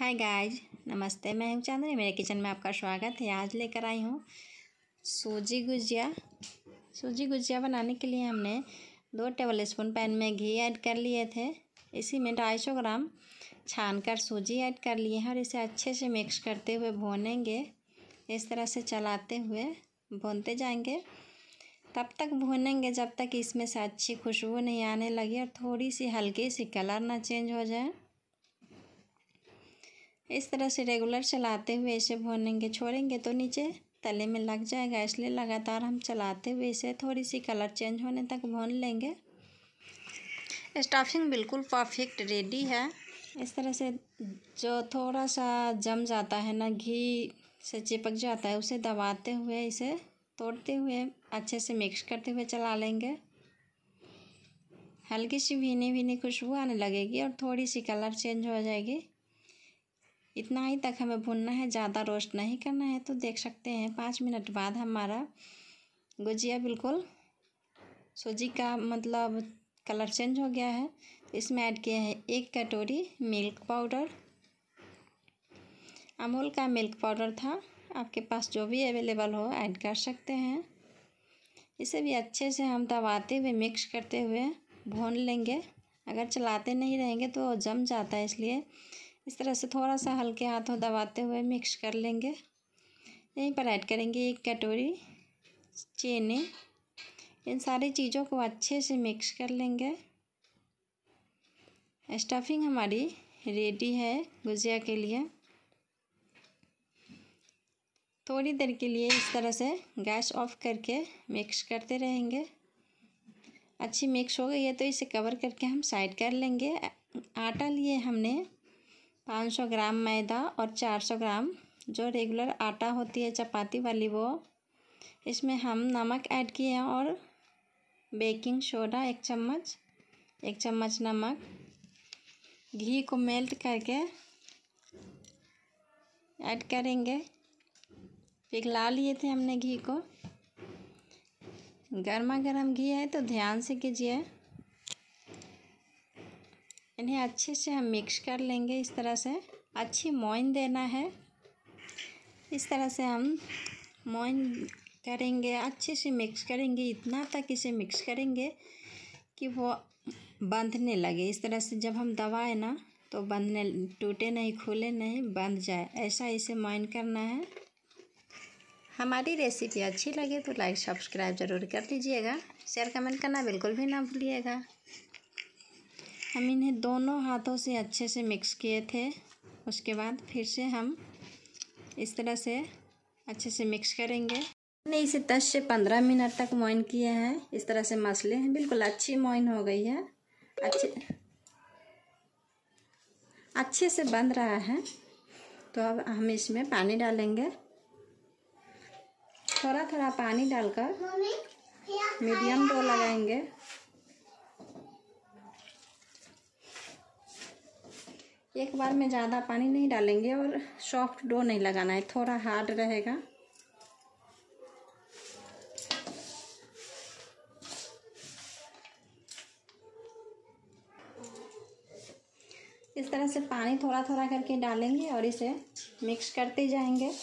Hi guys, नमस्ते। मैं हूँ चांदनी। मेरे किचन में आपका स्वागत है। आज लेकर आई हूँ सूजी गुजिया। सूजी गुजिया बनाने के लिए हमने 2 टेबलस्पून पैन में घी ऐड कर लिए थे। इसी में 250 ग्राम छानकर सूजी ऐड कर लिए हैं और इसे अच्छे से मिक्स करते हुए भूनेंगे। इस तरह से चलाते हुए भूनते जाएंगे। तब तक भूनेंगे जब तक इसमें से अच्छी खुशबू नहीं आने लगी और थोड़ी सी हल्की सी कलर ना चेंज हो जाए। इस तरह से रेगुलर चलाते हुए इसे भूनेंगे। छोड़ेंगे तो नीचे तले में लग जाएगा, इसलिए लगातार हम चलाते हुए इसे थोड़ी सी कलर चेंज होने तक भून लेंगे। स्टफिंग बिल्कुल परफेक्ट रेडी है। इस तरह से जो थोड़ा सा जम जाता है ना, घी से चिपक जाता है, उसे दबाते हुए इसे तोड़ते हुए अच्छे से मिक्स करते हुए चला लेंगे। हल्की सी भीनी भीनी खुशबू आने लगेगी और थोड़ी सी कलर चेंज हो जाएगी। इतना ही तक हमें भूनना है, ज़्यादा रोस्ट नहीं करना है। तो देख सकते हैं 5 मिनट बाद हमारा गुजिया बिल्कुल सूजी का मतलब कलर चेंज हो गया है। इसमें ऐड किए हैं 1 कटोरी मिल्क पाउडर। अमूल का मिल्क पाउडर था, आपके पास जो भी अवेलेबल हो ऐड कर सकते हैं। इसे भी अच्छे से हम दबाते हुए मिक्स करते हुए भून लेंगे। अगर चलाते नहीं रहेंगे तो जम जाता है, इसलिए इस तरह से थोड़ा सा हल्के हाथों दबाते हुए मिक्स कर लेंगे। यहीं पर ऐड करेंगे 1 कटोरी चीनी। इन सारी चीज़ों को अच्छे से मिक्स कर लेंगे। स्टफिंग हमारी रेडी है गुजिया के लिए। थोड़ी देर के लिए इस तरह से गैस ऑफ करके मिक्स करते रहेंगे। अच्छी मिक्स हो गई है तो इसे कवर करके हम साइड कर लेंगे। आटा लिए हमने 500 ग्राम मैदा और 400 ग्राम जो रेगुलर आटा होती है चपाती वाली, वो इसमें हम नमक ऐड किए हैं और बेकिंग सोडा 1 चम्मच, 1 चम्मच नमक। घी को मेल्ट करके ऐड करेंगे। पिघला लिए थे हमने घी को। गर्मा गर्म घी है तो ध्यान से कीजिए। इन्हें अच्छे से हम मिक्स कर लेंगे। इस तरह से अच्छी मोइन देना है। इस तरह से हम मोइन करेंगे, अच्छे से मिक्स करेंगे। इतना तक इसे मिक्स करेंगे कि वो बंधने लगे। इस तरह से जब हम दबाए ना तो बंधने, टूटे नहीं, खुले नहीं, बंध जाए, ऐसा इसे मोइन करना है। हमारी रेसिपी अच्छी लगे तो लाइक सब्सक्राइब ज़रूर कर लीजिएगा। शेयर कमेंट करना बिल्कुल भी ना भूलिएगा। हम इन्हें दोनों हाथों से अच्छे से मिक्स किए थे। उसके बाद फिर से हम इस तरह से अच्छे से मिक्स करेंगे। हमने इसे 10 से 15 मिनट तक मोइन किए हैं। इस तरह से मसले हैं, बिल्कुल अच्छी मोइन हो गई है। अच्छे से बंध रहा है। तो अब हम इसमें पानी डालेंगे। थोड़ा थोड़ा पानी डालकर मीडियम डो लगाएंगे। एक बार में ज़्यादा पानी नहीं डालेंगे और सॉफ्ट डो नहीं लगाना है, थोड़ा हार्ड रहेगा। इस तरह से पानी थोड़ा थोड़ा करके डालेंगे और इसे मिक्स करते जाएंगे।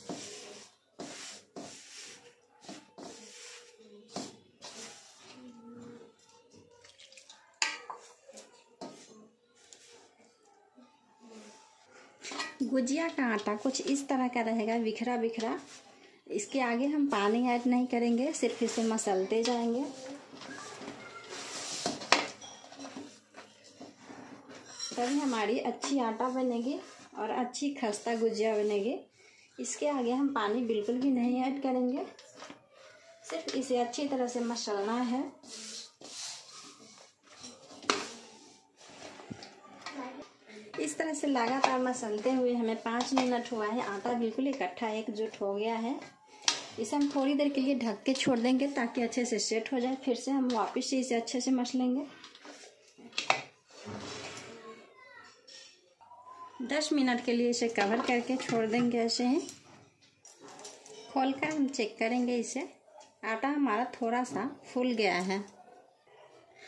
गुजिया का आटा कुछ इस तरह का रहेगा, बिखरा बिखरा। इसके आगे हम पानी ऐड नहीं करेंगे, सिर्फ इसे मसलते जाएंगे। तभी हमारी अच्छी आटा बनेगी और अच्छी खस्ता गुजिया बनेगी। इसके आगे हम पानी बिल्कुल भी नहीं ऐड करेंगे, सिर्फ इसे अच्छी तरह से मसलना है। इस तरह से लगातार मसलते हुए हमें 5 मिनट हुआ है। आटा बिल्कुल इकट्ठा एकजुट हो गया है। इसे हम थोड़ी देर के लिए ढक के छोड़ देंगे ताकि अच्छे से सेट हो जाए। फिर से हम वापस से इसे अच्छे से मसलेंगे। 10 मिनट के लिए इसे कवर करके छोड़ देंगे। ऐसे ही खोलकर हम चेक करेंगे इसे। आटा हमारा थोड़ा सा फूल गया है।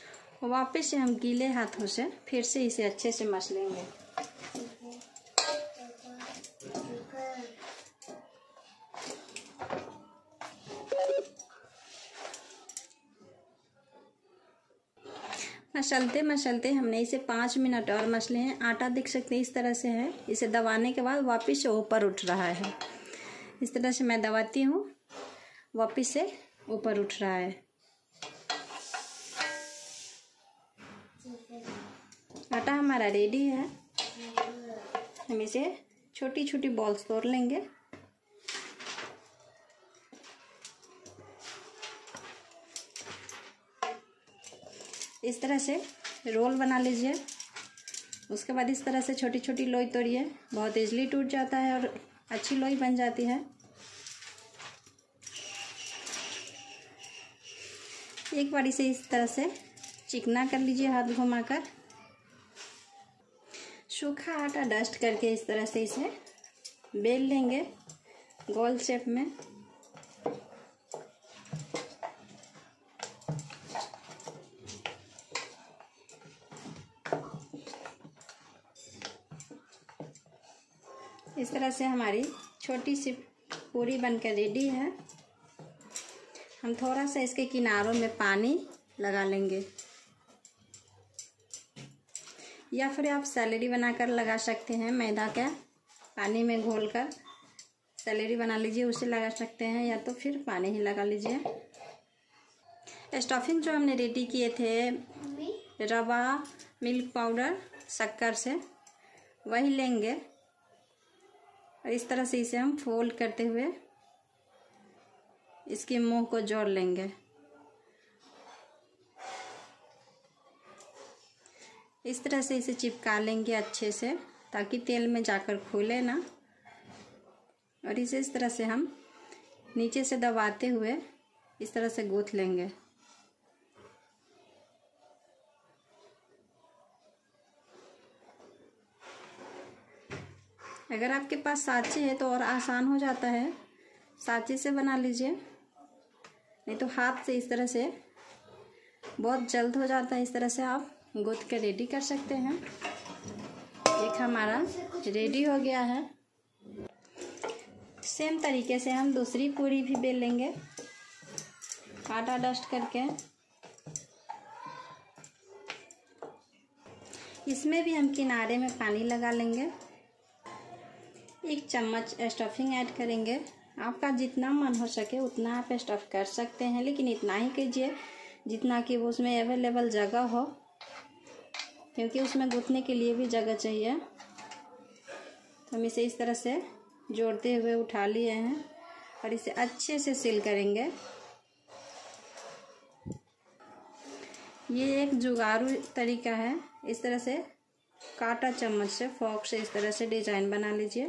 वापस से हम गीले हाथों से फिर से इसे अच्छे से मसलेंगे। मसलते हमने इसे 5 मिनट और मसले हैं। आटा देख सकते हैं इस तरह से है। इसे दबाने के बाद वापस से ऊपर उठ रहा है। इस तरह से मैं दबाती हूँ, वापस से ऊपर उठ रहा है। आटा हमारा रेडी है। हम इसे छोटी छोटी बॉल्स तोड़ लेंगे। इस तरह से रोल बना लीजिए। उसके बाद इस तरह से छोटी छोटी लोई तोड़िए। बहुत इजीली टूट जाता है और अच्छी लोई बन जाती है। एक बार इसे इस तरह से चिकना कर लीजिए हाथ घुमाकर। सूखा आटा डस्ट करके इस तरह से इसे बेल लेंगे गोल शेप में। इस तरह से हमारी छोटी सी पूरी बनकर रेडी है। हम थोड़ा सा इसके किनारों में पानी लगा लेंगे, या फिर आप सैलेरी बनाकर लगा सकते हैं। मैदा का पानी में घोलकर सैलेरी बना लीजिए, उसे लगा सकते हैं, या तो फिर पानी ही लगा लीजिए। स्टफिंग जो हमने रेडी किए थे रवा, मिल्क पाउडर, शक्कर से, वही लेंगे और इस तरह से इसे हम फोल्ड करते हुए इसके मुंह को जोड़ लेंगे। इस तरह से इसे चिपका लेंगे अच्छे से, ताकि तेल में जाकर खुले ना। और इसे इस तरह से हम नीचे से दबाते हुए इस तरह से गूंथ लेंगे। अगर आपके पास साँचे है तो और आसान हो जाता है, साँचे से बना लीजिए, नहीं तो हाथ से इस तरह से बहुत जल्द हो जाता है। इस तरह से आप गूंथ के रेडी कर सकते हैं। एक हमारा रेडी हो गया है। सेम तरीके से हम दूसरी पूरी भी बेल लेंगे आटा डस्ट करके। इसमें भी हम किनारे में पानी लगा लेंगे। 1 चम्मच स्टफिंग ऐड करेंगे। आपका जितना मन हो सके उतना आप स्टफ़ कर सकते हैं, लेकिन इतना ही कीजिए जितना कि वो उसमें अवेलेबल जगह हो, क्योंकि उसमें गूंथने के लिए भी जगह चाहिए। तो हम इसे इस तरह से जोड़ते हुए उठा लिए हैं और इसे अच्छे से सील करेंगे। ये एक जुगाड़ू तरीका है। इस तरह से कांटा चम्मच से, फोर्क से इस तरह से डिजाइन बना लीजिए।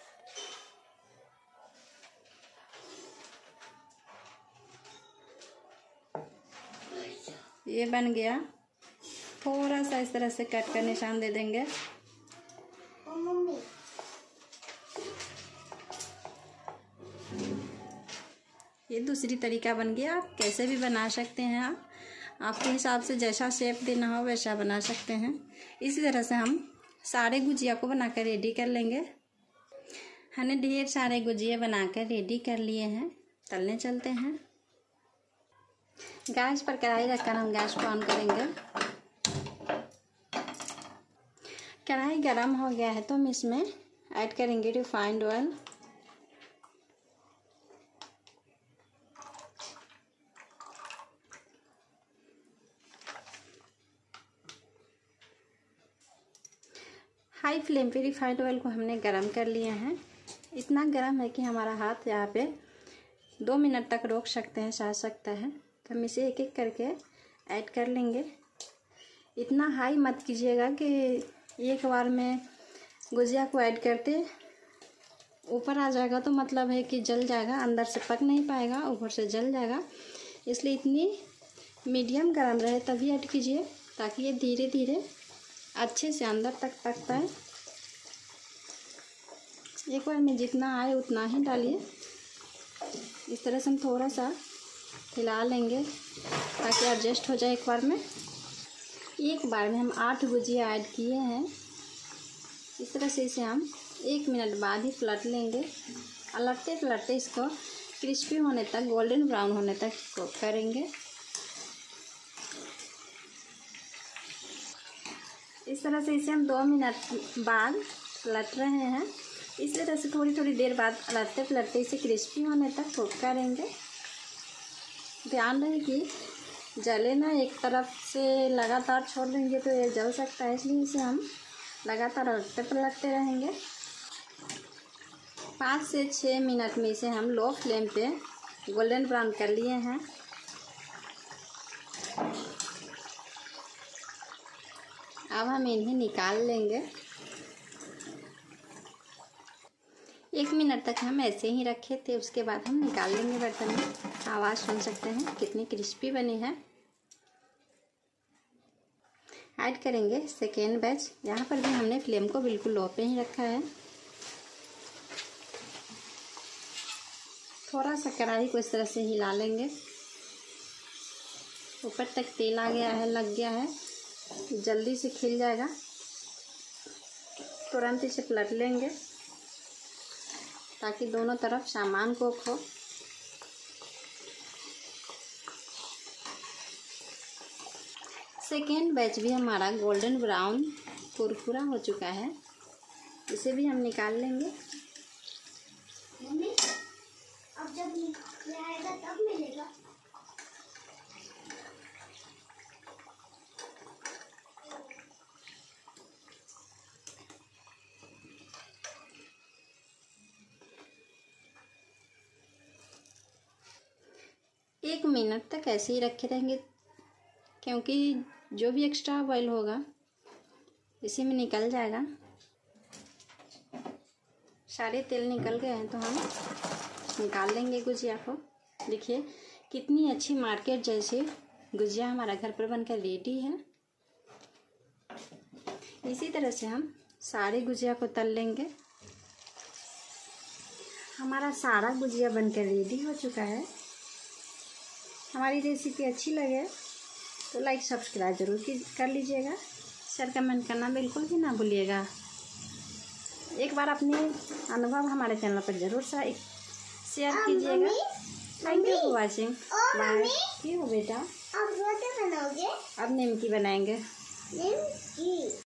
ये बन गया। थोड़ा सा इस तरह से कट का निशान दे देंगे। ये दूसरी तरीका बन गया। आप कैसे भी बना सकते हैं, आपके हिसाब से जैसा शेप देना हो वैसा बना सकते हैं। इसी तरह से हम सारे गुजिया को बनाकर रेडी कर लेंगे। हमने ढेर सारे गुजिया बनाकर रेडी कर लिए हैं। तलने चलते हैं। गैस पर कढ़ाई रखकर हम गैस को ऑन करेंगे। कढ़ाई गरम हो गया है तो हम इसमें ऐड करेंगे रिफाइंड ऑयल। हाई फ्लेम पे रिफाइंड ऑयल को हमने गरम कर लिए हैं। इतना गरम है कि हमारा हाथ यहाँ पे 2 मिनट तक रोक सकते हैं, सह सकता है। तो हम इसे एक एक करके ऐड कर लेंगे। इतना हाई मत कीजिएगा कि एक बार में गुजिया को ऐड करते ऊपर आ जाएगा, तो मतलब है कि जल जाएगा, अंदर से पक नहीं पाएगा, ऊपर से जल जाएगा। इसलिए इतनी मीडियम गरम रहे तभी ऐड कीजिए, ताकि ये धीरे धीरे अच्छे से अंदर तक पक पाए। एक बार में जितना आए उतना ही डालिए। इस तरह से हम थोड़ा सा हिला लेंगे ताकि एडजस्ट हो जाए। एक बार में हम 8 गुजिया ऐड किए हैं। इस तरह से इसे हम 1 मिनट बाद ही पलट लेंगे। पलटते पलटते इसको क्रिस्पी होने तक, गोल्डन ब्राउन होने तक कुक करेंगे। इस तरह से इसे हम 2 मिनट बाद पलट रहे हैं। इस तरह से थोड़ी थोड़ी देर बाद पलटते पलटते इसे क्रिस्पी होने तक कुक करेंगे। ध्यान रहे कि जले ना, एक तरफ से लगातार छोड़ देंगे तो ये जल सकता है, इसलिए इसे हम लगातार पलटते पलटते रहेंगे। 5 से 6 मिनट में इसे हम लो फ्लेम पे गोल्डन ब्राउन कर लिए हैं। अब हम इन्हें निकाल लेंगे। 1 मिनट तक हम ऐसे ही रखे थे, उसके बाद हम निकाल लेंगे बर्तन में। आवाज़ सुन सकते हैं कितनी क्रिस्पी बनी है। ऐड करेंगे सेकेंड बैच। यहाँ पर भी हमने फ्लेम को बिल्कुल लो पे ही रखा है। थोड़ा सा कढ़ाई को इस तरह से हिला लेंगे। ऊपर तक तेल आ गया है, लग गया है, जल्दी से खिल जाएगा। तुरंत इसे पलट लेंगे ताकि दोनों तरफ सामान कुक हो। सेकेंड बैच भी हमारा गोल्डन ब्राउन कुरकुरा हो चुका है, इसे भी हम निकाल लेंगे। मम्मी, अब जब ये आएगा तब मिलेगा। एक मिनट तक ऐसे ही रखे रहेंगे, क्योंकि जो भी एक्स्ट्रा ऑयल होगा इसी में निकल जाएगा। सारे तेल निकल गए हैं तो हम निकाल लेंगे गुजिया को। देखिए कितनी अच्छी मार्केट जैसी गुजिया हमारा घर पर बनकर रेडी है। इसी तरह से हम सारे गुजिया को तल लेंगे। हमारा सारा गुजिया बनकर रेडी हो चुका है। हमारी रेसिपी अच्छी लगे तो लाइक सब्सक्राइब जरूर कर लीजिएगा। शेयर कमेंट करना बिल्कुल भी ना भूलिएगा। एक बार अपने अनुभव हमारे चैनल पर जरूर शेयर कीजिएगा। Thank you for watching. Bye. क्यों बेटा? अब रोटी बनाओगे? अब निमकी बनाएंगे। निमकी।